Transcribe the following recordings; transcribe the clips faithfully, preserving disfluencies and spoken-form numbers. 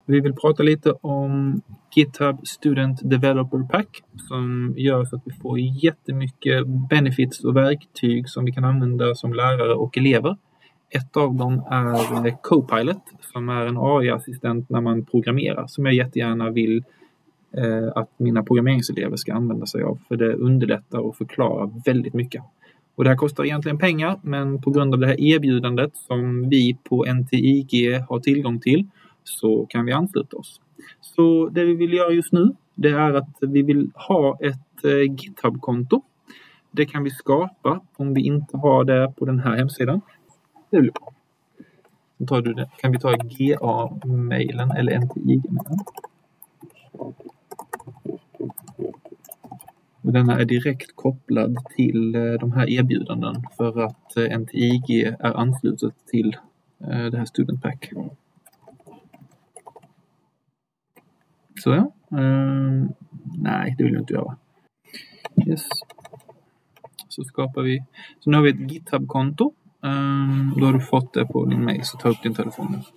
Vi vill prata lite om GitHub Student Developer Pack som gör så att vi får jättemycket benefits och verktyg som vi kan använda som lärare och elever. Ett av dem är Copilot som är en A I-assistent när man programmerar som jag jättegärna vill eh, att mina programmeringselever ska använda sig av, för det underlättar och förklarar väldigt mycket. Och det här kostar egentligen pengar, men på grund av det här erbjudandet som vi på N T I G har tillgång till så kan vi ansluta oss. Så det vi vill göra just nu, det är att vi vill ha ett eh, GitHub-konto. Det kan vi skapa om vi inte har det på den här hemsidan. Det blir bra. Då tar du det. Kan vi ta G A-mailen eller N T I G-mailen? Och denna är direkt kopplad till de här erbjudanden för att N T I G är anslutet till det här Student Pack. Så ja. Mm, nej, det vill jag inte göra. Yes. Så skapar vi. Så nu har vi ett GitHub-konto. Mm, då har du fått det på din mail, så ta upp din telefon nu.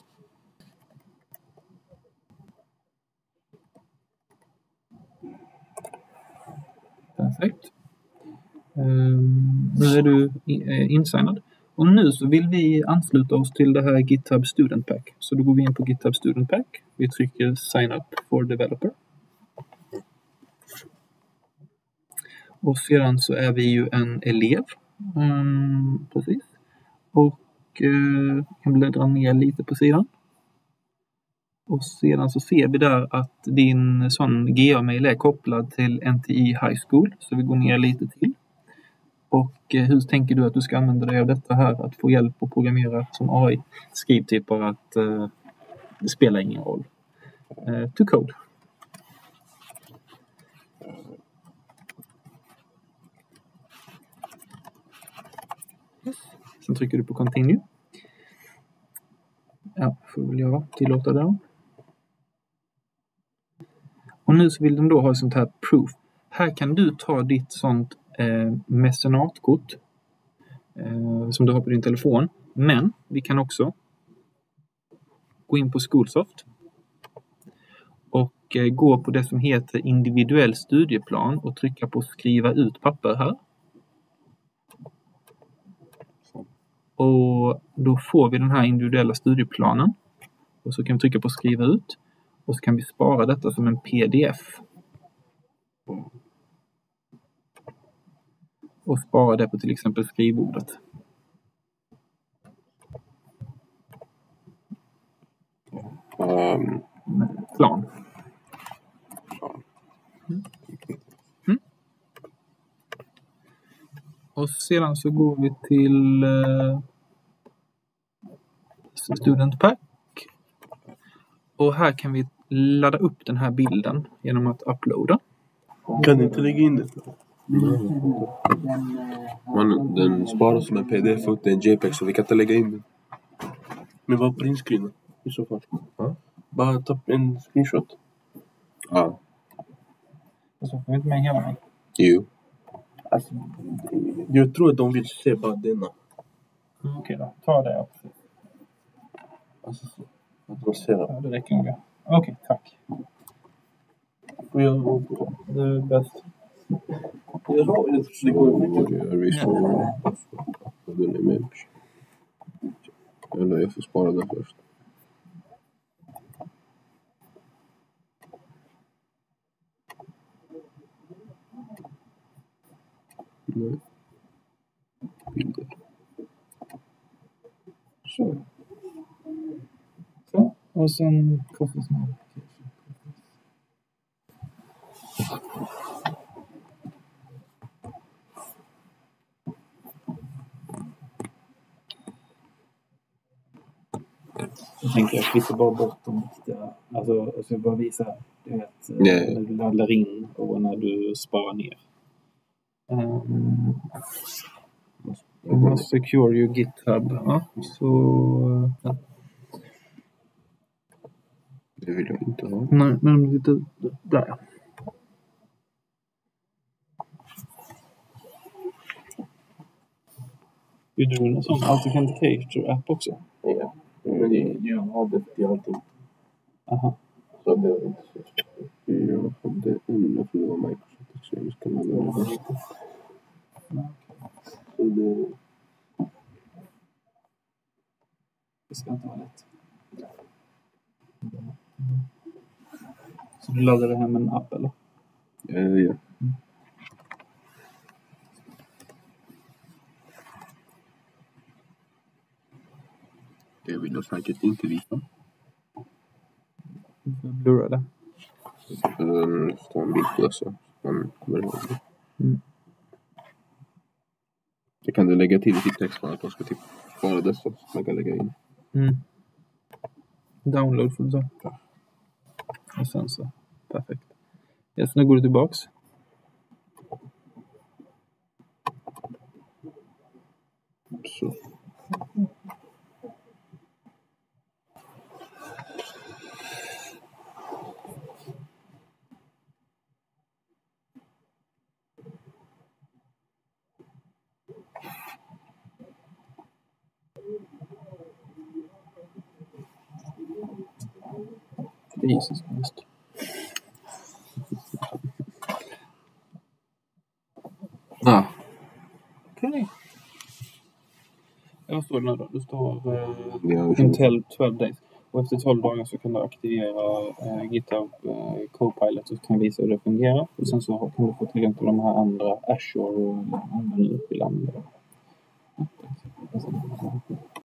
Perfekt. Um, nu är du insignad. Och nu så vill vi ansluta oss till det här GitHub Student Pack. Så då går vi in på GitHub Student Pack. Vi trycker Sign Up for Developer. Och sedan så är vi ju en elev. Um, precis. Och uh, kan bläddra ner lite på sidan. Och sedan så ser vi där att din sån G A-mail är kopplad till N T I High School. Så vi går ner lite till. Och eh, hur tänker du att du ska använda dig av detta här? Att få hjälp att programmera som A I? Skriv typ bara att eh, det spelar ingen roll. Eh, to code. Sen trycker du på continue. Ja, får väl göra. Tillåta det. Och nu så vill den då ha ett sånt här proof. Här kan du ta ditt sånt eh, mecenatkort eh, som du har på din telefon. Men vi kan också gå in på Schoolsoft och eh, gå på det som heter individuell studieplan och trycka på skriva ut papper här. Och då får vi den här individuella studieplanen. Och så kan vi trycka på skriva ut. Och så kan vi spara detta som en P D F. Och spara det på till exempel skrivbordet. Um, plan. Mm. Mm. Och sedan så går vi till uh, Student Pack. Och här kan vi ladda upp den här bilden genom att uploada. Kan du inte lägga in det? Man, den sparas som en P D F och en JPEG, så vi kan inte lägga in den. Men vad printscreenen i så fall? Ja. Bara ta en screenshot. Ja. Och så får vi inte med hela mig. Jo. Alltså, jag tror att de vill se bara denna. Mm, okej då, ta det också. Alltså så. Att de ser det. Ja, det räcker nog. Okej, okay, tack. Och jag, det är bäst. Jag har ju det går mycket. Jag resonerar. Den är med. Eller jag får spara den först. Nej. Bilder. Så. Så. Och sen coffee small. Jag tänker jag klipper bara bort de viktiga. Alltså jag ska bara visa du vet, yeah. när du laddar in och när du sparar ner. Um, you must secure your GitHub. Ja, så... Ja. Det vill jag inte ha. Nej, men lite där. Vill du en sån authenticator app också? Ja, men det är ju en A D till allting. Aha. Så det var inte så. Jag hade en för det var Microsoft Exchange kan man göra det. Så det... Det ska inte vara lätt. Så du laddade hem en app eller? Ja, ja. Mm. Det vill jag säkert inte visa. Du får blurra det. Jag får ta en bild på det så man kommer ihåg det. Mm. Det kan du lägga till i sitt textfall att man ska typ spara dessa så man kan lägga in. Mm. Download får du ta. Ja. Och sen så. Perfekt. Ja, så nu går du tillbaks. Så. Jesus Christ. Ah. Okej. Okay. Vad står det nu då? Det står uh, ja, Intel tolv days. Och efter tolv dagar så kan du aktivera uh, GitHub uh, Copilot och kan visa hur det fungerar. Och sen så kan du få tillgång till de här andra Azure och andra utbildningar.